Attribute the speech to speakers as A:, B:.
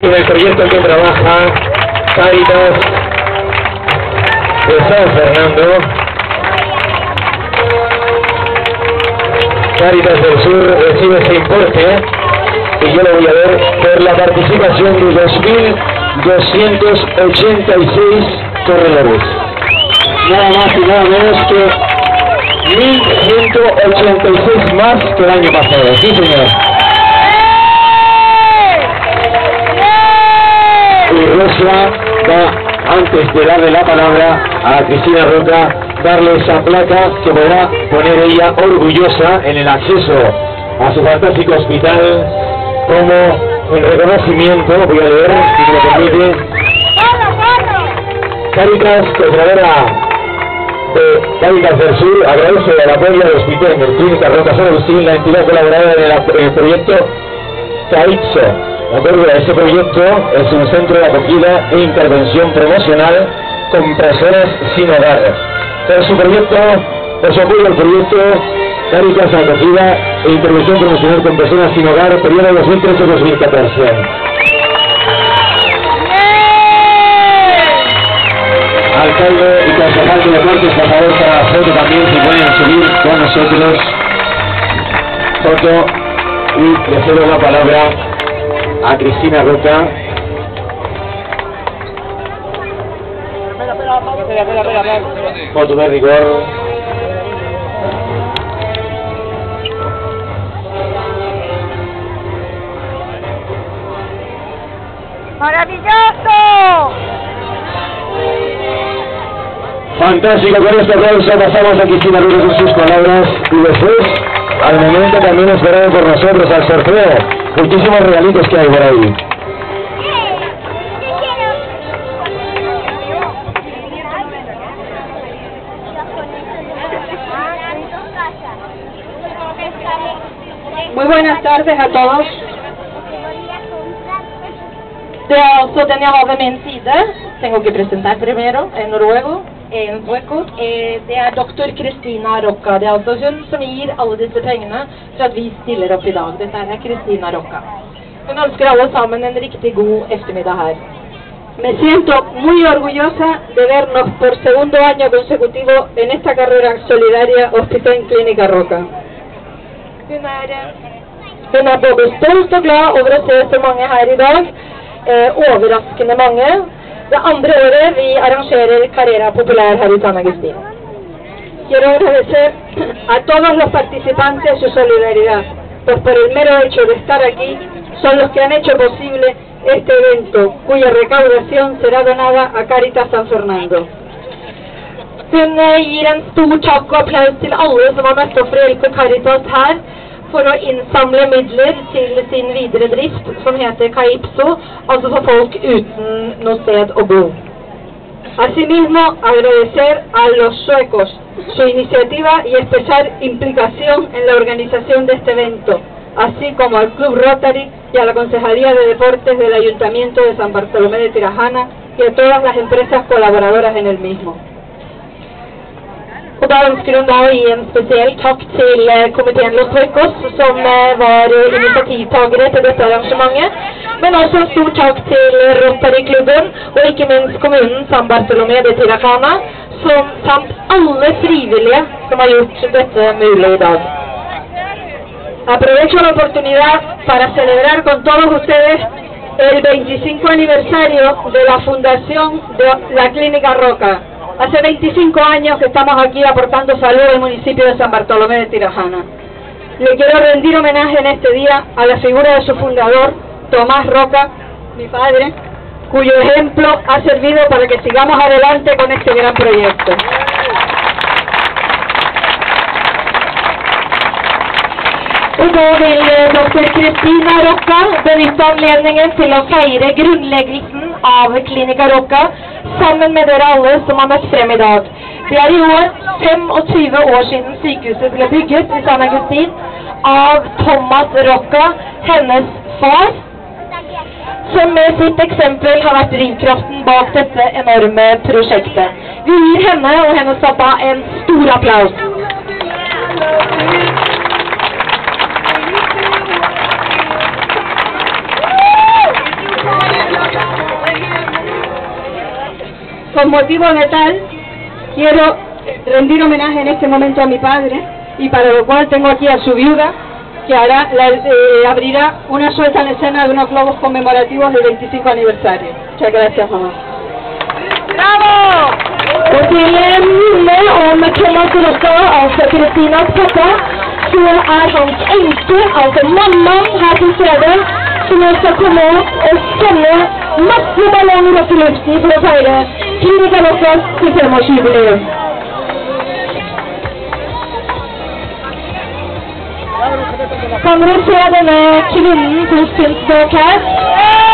A: En el proyecto que trabaja Cáritas de San Fernando, Cáritas del Sur recibe ese importe y yo lo voy a ver por la participación de 2.286 corredores. Nada más y nada menos que 1.186 más que el año pasado. Sí, señor. Y Rosa va, antes de darle la palabra a Cristina Roca, darle esa placa que podrá poner ella orgullosa en el acceso a su fantástico hospital como el reconocimiento. Voy a leer, si me lo permite. Cáritas, colaboradora de Cáritas del Sur, agradece el apoyo al hospital en el Clínica Roca San Agustín, la entidad colaboradora en el proyecto CAIPSO. De acuerdo a este proyecto, es un centro de acogida e intervención promocional con personas sin hogar. Por su proyecto, por su apoyo al proyecto Cáritas Acogida e Intervención Promocional con Personas Sin Hogar, periodo 2013-2014. Alcalde y concejal de deportes, por favor, para la foto también, si pueden subir con nosotros. Foto, y le cedo la palabra a Cristina Roca. Foto de rigor.
B: ¡Maravilloso!
A: Fantástico, con este aplauso pasamos a Cristina Roca con sus palabras y después, al momento también esperado por nosotros al sorteo. Muchísimos regalitos que hay por ahí.
C: Muy buenas tardes a todos. Det alltså den jag har vid min sida, tengo que presentar primero en noruego, en sueco, det är Dr. Kristina Roca. Det är alltså hon som ger alla dessa pengarna för att vi stiller upp idag. Detta är Kristina Roca. Hon önskar alla sammen en riktigt god eftermiddag här. Me siento muy orgullosa de vernos por segundo año consecutivo en esta carrera solidaria Hospital Clínica Roca. Hon är både stolt och glad över att se så många här idag. Overraskende mange. Det andra året vi arrangerar Carrera Popular här i San Agustín. Quiero agradecer a todos los participantes su solidaridad, pues por el mero hecho de estar aquí son los que han hecho posible este evento, cuya recaudación será donada a Cáritas San Fernando. Hun gir en stor takk og applaus til alle som har møtt opp for å hjelpe Cáritas her, for å innsamle midler til sin videre drift, som heter CAIPSO, altså for folk uten noe sted å bo. Asimismo, agradecer a los suecos su iniciativa y especial implicación en la organización de este evento, así como al Club Rotary y a la Concejalía de Deportes del Ayuntamiento de San Bartolomé de Tirajana y a todas las empresas colaboradoras en el mismo. Og da ønsker hun da å gi en spesiell takk til komiteen Los Suecos, som var initiativtagere til dette arrangementet, men også en stor takk til Rotary-klubben, og ikke minst kommunen San Bartolomé de Tirajana, samt alle frivillige som har gjort dette mulig i dag. Aprovecho la oportunidad para celebrar con todos ustedes el 25 aniversario de la fundación de la Clínica Roca. Hace 25 años que estamos aquí aportando salud al municipio de San Bartolomé de Tirajana. Le quiero rendir homenaje en este día a la figura de su fundador, Tomás Roca, mi padre, cuyo ejemplo ha servido para que sigamos adelante con este gran proyecto. Og da vil Dr. Kristina Roca benytte anledningen til å feire grunnleggelsen av Klinika Roca sammen med dere alle som har møtt frem i dag. Det er i år 25 år siden sykehuset ble bygget i San Agustín av Thomas Roca, hennes far, som med sitt eksempel har vært drivkraften bak dette enorme prosjektet. Vi gir henne og hennes pappa en stor applaus.
B: con motivo de tal, quiero rendir homenaje en este momento a mi padre, y para lo cual tengo aquí a su viuda, que abrirá una suelta en escena de unos globos conmemorativos del 25 aniversario. Muchas gracias, mamá.
C: ¡Bravo! Och till minne om krematoriska av Kristinas pappa så hans enke, alltså mamman här till stede, som jag ska komma och spänna massor ballonger upp i luften för att feira Kristine Carlottas 25-årsjubileum. Kan dere se denne kvinnen på spinstbøk her?